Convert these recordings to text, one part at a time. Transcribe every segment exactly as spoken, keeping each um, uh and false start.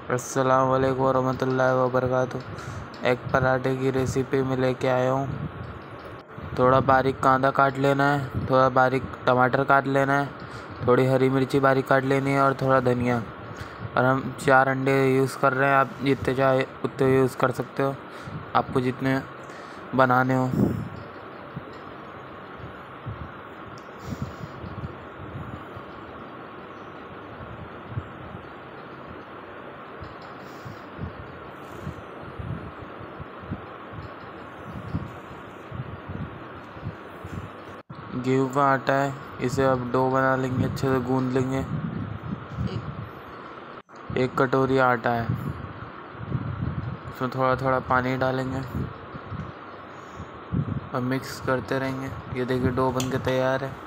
अस्सलाम वालेकुम वरहमतुल्लाहि वबरकातुह। एग पराठे की रेसिपी में लेके आया हूँ। थोड़ा बारीक कांदा काट लेना है, थोड़ा बारीक टमाटर काट लेना है, थोड़ी हरी मिर्ची बारीक काट लेनी है और थोड़ा धनिया। और हम चार अंडे यूज़ कर रहे हैं, आप जितने चाहे उतने यूज़ कर सकते हो, आपको जितने बनाने हो। गेहूँ का आटा है, इसे अब डो बना लेंगे, अच्छे से गूंद लेंगे। एक कटोरी आटा है, उसमें थोड़ा थोड़ा पानी डालेंगे और मिक्स करते रहेंगे। ये देखिए डो बन के तैयार है।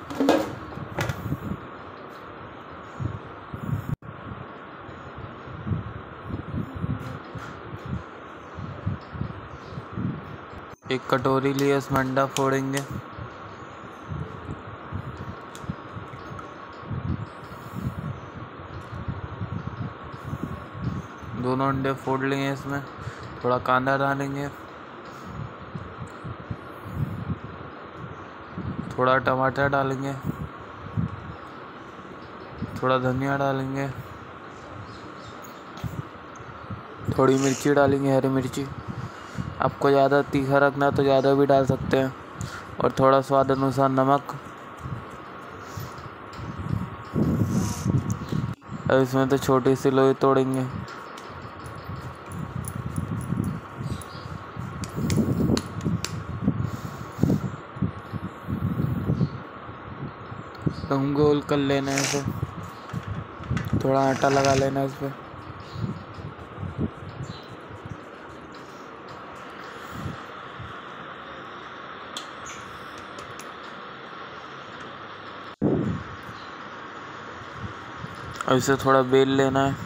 एक कटोरी लिए, उसमें अंडा फोड़ेंगे। दोनों अंडे फोड़ लेंगे, इसमें थोड़ा कांदा डालेंगे, थोड़ा टमाटर डालेंगे, थोड़ा धनिया डालेंगे, थोड़ी मिर्ची डालेंगे, हरी मिर्ची। आपको ज़्यादा तीखा रखना है तो ज़्यादा भी डाल सकते हैं, और थोड़ा स्वाद अनुसार नमक। अब इसमें तो छोटी सी लोई तोड़ेंगे। हम गोल कर लेना है इसे, थोड़ा आटा लगा लेना है इस पर। अब इसे थोड़ा बेल लेना है।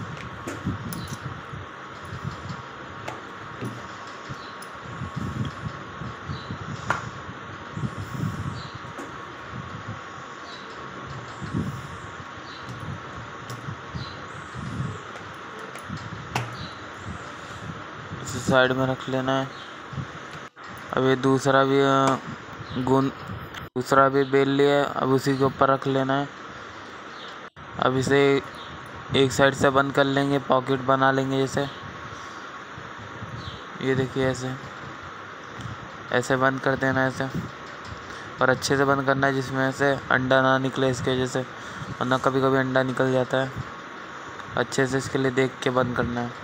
इसे साइड में रख लेना है। अब ये दूसरा भी गूंद दूसरा भी बेल लिया है, अब उसी के ऊपर रख लेना है। अब इसे एक साइड से बंद कर लेंगे, पॉकेट बना लेंगे जैसे। ये देखिए ऐसे ऐसे बंद कर देना है ऐसे, और अच्छे से बंद करना है जिसमें से अंडा ना निकले इसके वजह से, वरना कभी कभी अंडा निकल जाता है। अच्छे से इसके लिए देख के बंद करना है।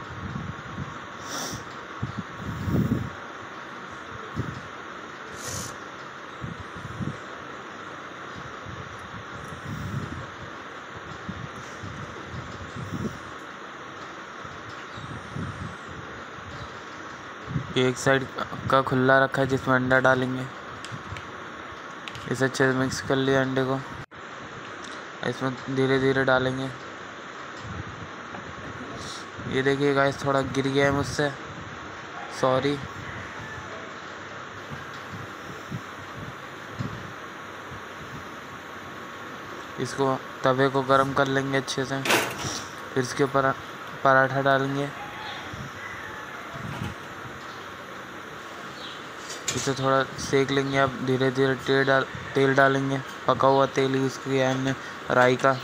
एक साइड का खुला रखा है जिसमें अंडा डालेंगे। इसे अच्छे से मिक्स कर लिया अंडे को, इसमें धीरे धीरे डालेंगे। ये देखिए गाइस, थोड़ा गिर गया है मुझसे, सॉरी। इसको तवे को गरम कर लेंगे अच्छे से, फिर इसके ऊपर पराठा डालेंगे। इसे थोड़ा सेक लेंगे। अब धीरे धीरे तेल डाल तेल डालेंगे, पका हुआ तेल यूज़ किया है हमने, राई का,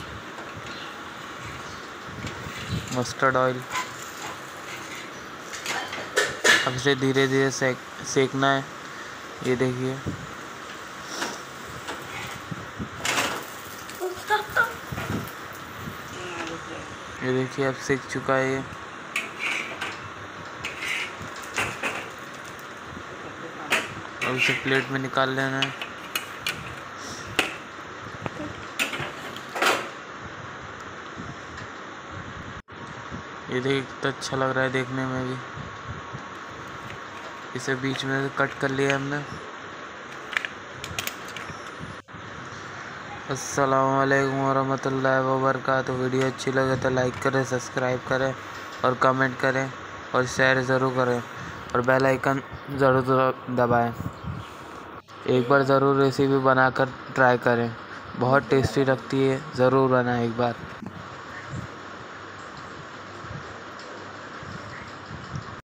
मस्टर्ड ऑयल। अब इसे धीरे धीरे सेक सेकना है। ये देखिए ये देखिए अब सेक चुका है ये। अब इसे प्लेट में निकाल लेना है। ये देखिए कितना अच्छा लग रहा है देखने में भी। इसे बीच में से कट कर लिया हमने। अस्सलाम वालेकुम वरहमतुल्लाहि वबरकातुह। वीडियो अच्छी लगे तो लाइक करें, सब्सक्राइब करें और कमेंट करें और शेयर ज़रूर करें, और बेल आइकन ज़रूर दबाएं। एक बार ज़रूर रेसिपी बनाकर ट्राई करें, बहुत टेस्टी लगती है, ज़रूर बनाएं एक बार।